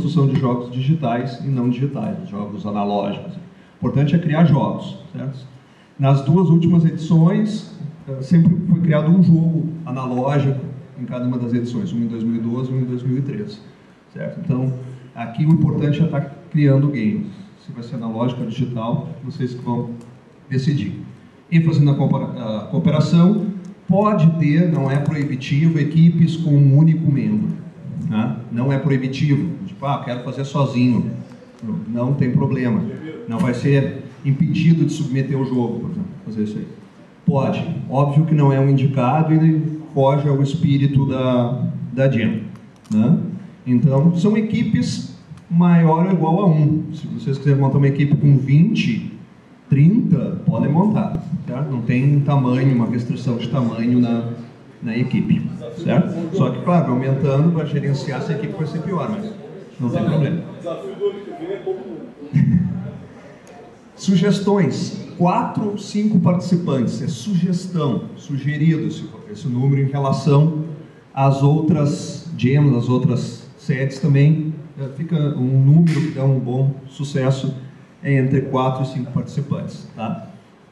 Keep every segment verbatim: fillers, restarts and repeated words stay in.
construção de jogos digitais e não digitais, jogos analógicos. O importante é criar jogos, certo? Nas duas últimas edições, sempre foi criado um jogo analógico em cada uma das edições, um em dois mil e doze e um em dois mil e treze, certo? Então, aqui o importante é estar criando games. Se vai ser analógico ou digital, vocês que vão decidir. ênfase na cooperação, pode ter, não é proibitivo, equipes com um único membro. Né? Não é proibitivo, tipo, ah, quero fazer sozinho. Não tem problema. Não vai ser impedido de submeter o jogo, por exemplo, fazer isso aí. Pode. Óbvio que não é um indicado e foge ao espírito da, da Jam. Né? Então, são equipes maior ou igual a um. Se vocês quiserem montar uma equipe com vinte, trinta, podem montar. Certo? Não tem tamanho, uma restrição de tamanho na, na equipe. Certo? Só que, claro, aumentando, para gerenciar essa equipe vai ser pior, mas não tem problema. Desafio do ano que vem é todo mundo. Sugestões. Quatro ou cinco participantes. É sugestão, sugerido esse, esse número em relação às outras jams, às outras sedes também. Fica um número que dá um bom sucesso é entre quatro e cinco participantes. Tá?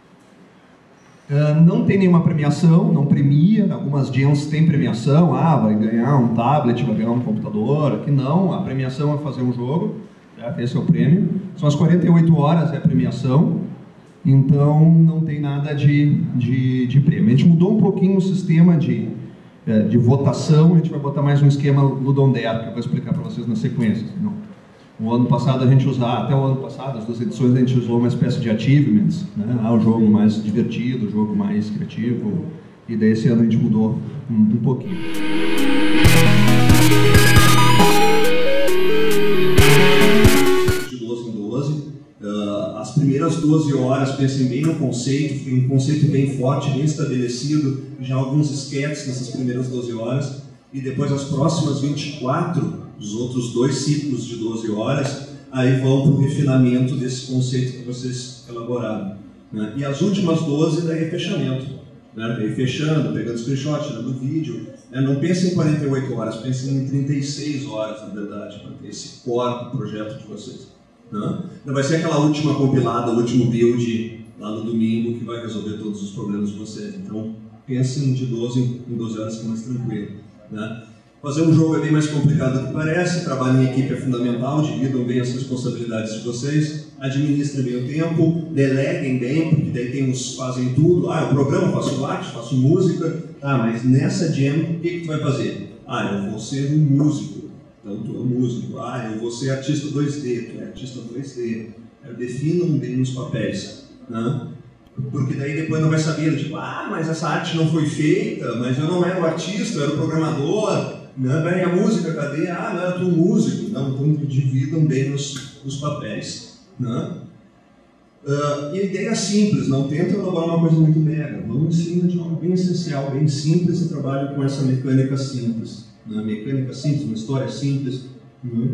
Uh, não tem nenhuma premiação, não premia. Algumas jams têm premiação, ah, vai ganhar um tablet, vai ganhar um computador. Aqui não, a premiação é fazer um jogo, certo? Esse é o prêmio. São as quarenta e oito horas, é a premiação, então não tem nada de, de, de prêmio. A gente mudou um pouquinho o sistema de, de votação, a gente vai botar mais um esquema Ludondare, que eu vou explicar para vocês na sequência. Não. O ano passado a gente usava, até o ano passado, as duas edições a gente usou uma espécie de achievements, né? Ah, o jogo mais divertido, o jogo mais criativo, e daí esse ano a gente mudou um, um pouquinho. De doze em doze, uh, as primeiras doze horas pensem bem no conceito, tem um conceito bem forte, bem estabelecido, já alguns esquetes nessas primeiras doze horas, e depois as próximas vinte e quatro, os outros dois ciclos de doze horas, aí vão para o refinamento desse conceito que vocês elaboraram. Né? E as últimas doze, daí é fechamento. Né? Daí fechando, pegando screenshot, tirando vídeo. Né? Não pensem em quarenta e oito horas, pensem em trinta e seis horas, na verdade, para ter esse core do projeto de vocês. Né? Não vai ser aquela última compilada, o último build lá no domingo que vai resolver todos os problemas de vocês. Então, pensem de doze em doze horas que é mais tranquilo. Né? Fazer um jogo é bem mais complicado do que parece, trabalho em equipe é fundamental, dividam bem as responsabilidades de vocês, administrem bem o tempo, deleguem bem, porque daí tem os fazem tudo, ah, eu programo, faço arte, faço música, tá, mas nessa jam, o que, que tu vai fazer? Ah, eu vou ser um músico, então tu é um músico, ah, eu vou ser artista dois D, tu é artista dois D, definam bem os papéis, né? Porque daí depois não vai saber, tipo, ah, mas essa arte não foi feita, mas eu não era o artista, eu era o programador, né? Bem, a música, cadê? Ah, não, eu estou músico. Então, então dividam bem os, os papéis. Né? Uh, e a ideia é simples, não tenta elaborar uma coisa muito mega. Vamos em cima de algo bem essencial, bem simples e trabalho com essa mecânica simples. Né? Mecânica simples, uma história simples. Né?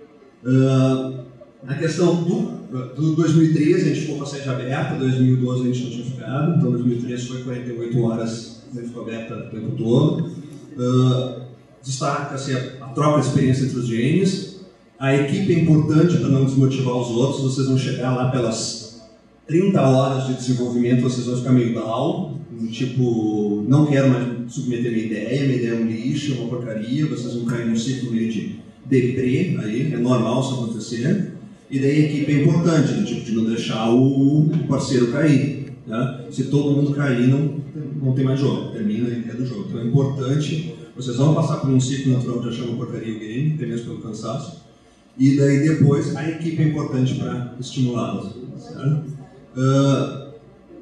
Uh, a questão do, do dois mil e treze, a gente ficou com a sede aberta, dois mil e doze a gente não tinha ficado, então dois mil e treze foi quarenta e oito horas, a gente ficou aberta o tempo todo. Uh, Destaca-se a, a troca de experiência entre os games. A equipe é importante para não desmotivar os outros. Vocês vão chegar lá pelas trinta horas de desenvolvimento, vocês vão ficar meio down, tipo, não quero mais submeter minha ideia, minha ideia é um lixo, é uma porcaria, vocês vão cair num ciclo meio de deprê, aí, é normal isso acontecer. E daí a equipe é importante, tipo, de não deixar o parceiro cair. Né? Se todo mundo cair, não, não tem mais jogo, termina a ideia do jogo. Então é importante. Vocês vão passar por um ciclo natural de achar uma porcaria o game, até mesmo pelo cansaço. E daí depois a equipe é importante para estimulá-los. Uh,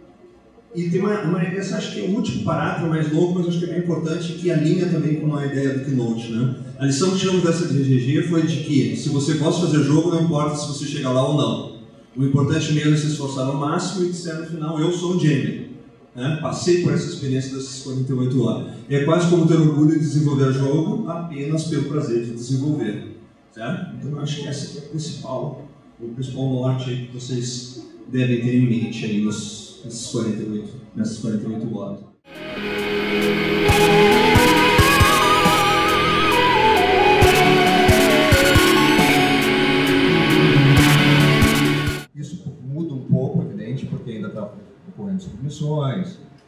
e tem uma, uma, essa acho que é o último parágrafo mais longo, mas acho que é bem importante, que alinha também com a ideia do Keynote. Né? A lição que tiramos dessa D G G foi de que se você gosta de fazer jogo, não importa se você chegar lá ou não. O importante mesmo é se esforçar ao máximo e disser no final, eu sou o Jamie. Né? Passei por essa experiência dessas quarenta e oito horas. E é quase como ter orgulho de desenvolver jogo apenas pelo prazer de desenvolver. Certo? Então eu acho que essa é a principal, o principal norte aí que vocês devem ter em mente aí nos, nesses quarenta e oito, nessas quarenta e oito horas.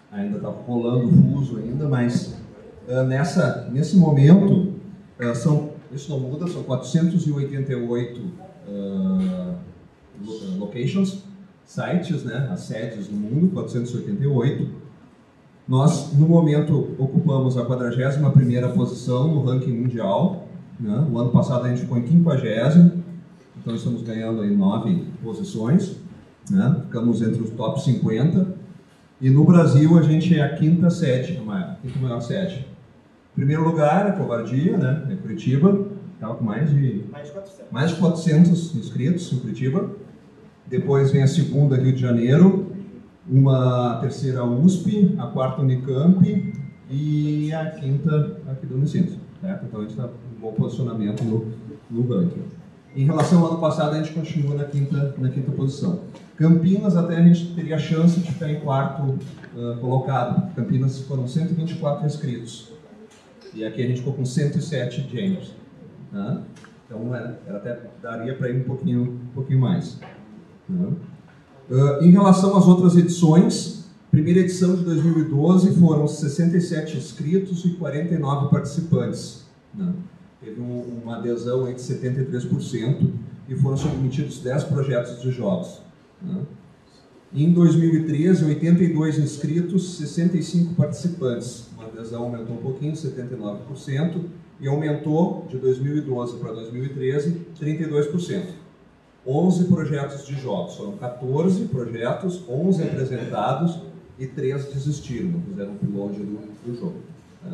ainda está rolando o fuso ainda, mas uh, nessa, nesse momento, uh, são, isso não muda, são quatrocentos e oitenta e oito uh, locations, sites, né, as sedes no mundo, quatrocentos e oitenta e oito. Nós, no momento, ocupamos a quadragésima primeira posição no ranking mundial, né? O ano passado a gente ficou em quinquagésimo, então estamos ganhando aí nove posições, né? Ficamos entre os top cinquenta, e no Brasil a gente é a quinta sede, a maior, a quinta maior sede. Primeiro lugar é Covardia, né? É Curitiba, estava com mais de, mais de quatrocentos. mais de quatrocentos inscritos em Curitiba. Depois vem a segunda, Rio de Janeiro, uma terceira U S P, a quarta Unicamp e a quinta aqui do Unicinos, certo? Então a gente está com um bom posicionamento no, no ranking. Em relação ao ano passado, a gente continua na quinta, na quinta posição. Campinas, até a gente teria a chance de ficar em quarto uh, colocado. Campinas foram cento e vinte e quatro inscritos. E aqui a gente ficou com cento e sete juniors. Né? Então era, era até daria para ir um pouquinho, um pouquinho mais. Né? Uh, em relação às outras edições, primeira edição de dois mil e doze foram sessenta e sete inscritos e quarenta e nove participantes. Né? Teve um, uma adesão aí de setenta e três por cento e foram submetidos dez projetos de jogos. Né? Em dois mil e treze, oitenta e dois inscritos, sessenta e cinco participantes. Uma adesão aumentou um pouquinho, setenta e nove por cento, e aumentou de dois mil e doze para dois mil e treze, trinta e dois por cento. onze projetos de jogos, foram quatorze projetos, onze apresentados e três desistiram, não fizeram o upload do, do jogo. Né?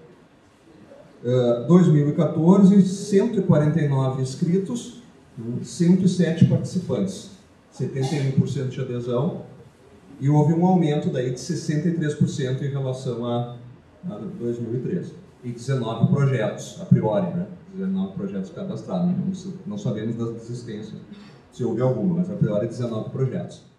Uh, dois mil e quatorze, cento e quarenta e nove inscritos, cento e sete participantes, setenta e um por cento de adesão, e houve um aumento daí de sessenta e três por cento em relação a, a dois mil e treze. E dezenove projetos, a priori, né? dezenove projetos cadastrados, não, não sabemos das desistências, se houve alguma, mas a priori dezenove projetos.